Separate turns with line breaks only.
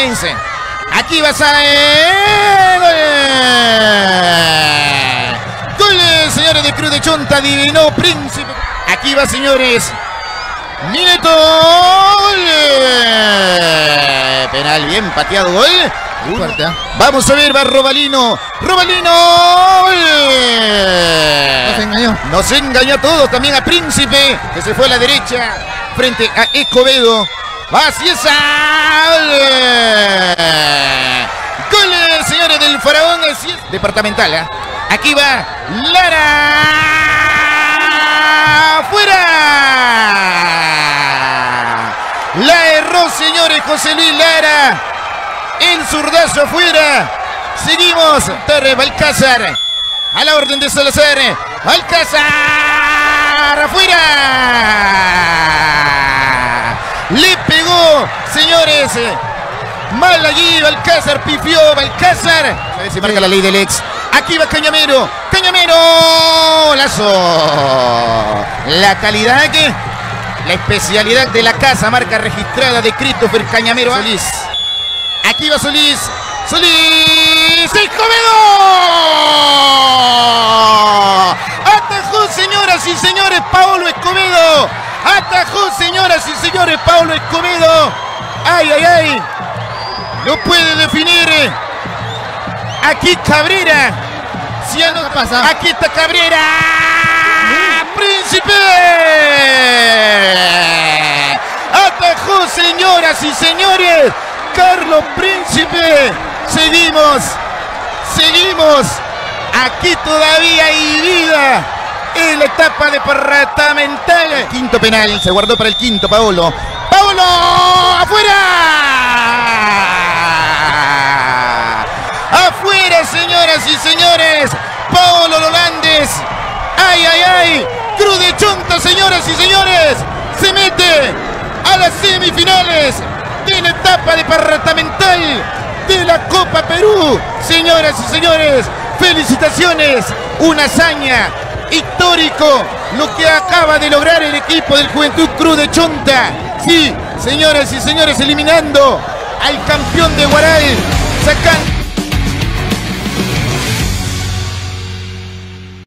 Saense. Aquí va Saense. Gol, señores, de Cruz de Chonta. Adivinó Príncipe. Aquí va, señores. Nieto. Penal bien pateado. Gol.
Fuerte, ¿eh?
Vamos a ver, va Robalino. Robalino.
Nos engañó.
Nos engañó a todos, también a Príncipe, que se fue a la derecha frente a Escobedo. Va hacia esa. Gol, señores, del Faraón departamental. ¿Eh? Aquí va Lara. ¡Fuera! La erró, señores, José Luis Lara. El zurdazo afuera. Seguimos. Torre Balcázar. A la orden de Salazar. Balcázar. Afuera. Le pegó, señores. Mal allí. Balcázar pifió. Balcázar. A ver si marca la ley del ex. Aquí va Cañamero. Cañamero. Lazo. La calidad que. La especialidad de la casa. Marca registrada de Christopher Cañamero. Solís. Aquí va Solís. Solís. ¡Escobedo! Atajó, señoras y señores, Paolo Escobedo. Atajó, señoras y señores, Paolo Escobedo. ¡Ay, ay, ay! No puede definir. Aquí Cabrera. Si no pasa. Aquí está Cabrera. Príncipe. Atajó, señoras y señores, Carlos Príncipe. Seguimos. Aquí todavía hay vida en la etapa departamental. Quinto penal, se guardó para el quinto, Paolo. ¡Paolo! ¡Afuera! ¡Afuera, señoras y señores! Paolo Lolandes. ¡Ay, ay, ay! Cruz de Chonta, señoras y señores, se mete a las semifinales de la etapa departamental de la Copa Perú. Señoras y señores, felicitaciones, una hazaña, histórico lo que acaba de lograr el equipo del Juventud Cruz de Chonta. Sí, señoras y señores, eliminando al campeón de Huaral, sacando